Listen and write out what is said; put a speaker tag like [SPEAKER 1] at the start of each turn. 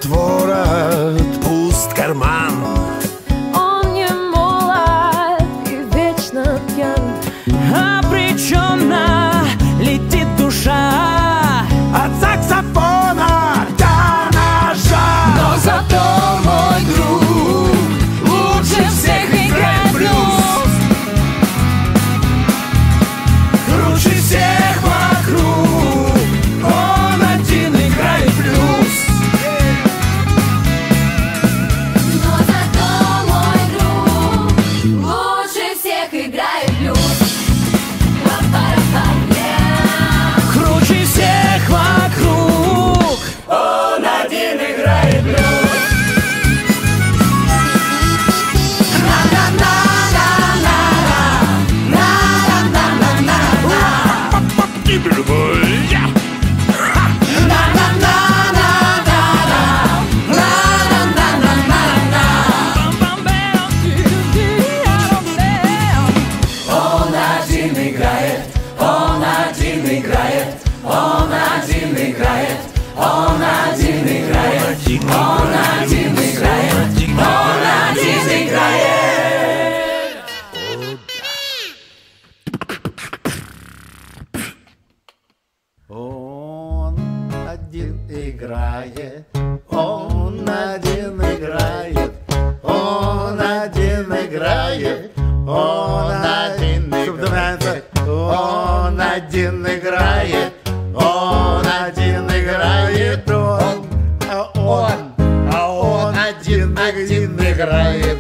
[SPEAKER 1] Пуст ворот, пуст карман.
[SPEAKER 2] Он не молод и вечно пьян. Обреченно летит душа
[SPEAKER 1] От саксофона до ножа.
[SPEAKER 2] но зато мой друг лучше всех играет блюз.
[SPEAKER 1] Круче всех вокруг, он один играет блюз.
[SPEAKER 2] Но зато мой друг лучше всех играет блюз. Круче всех вокруг,
[SPEAKER 1] Он один играет блюз.
[SPEAKER 2] он один играет, он один играет, он один играет, он один играет, он один играет, он один играет.
[SPEAKER 3] Он один играет, он один играет, он один играет, он один играет, он один играет, он один играет, он один играет.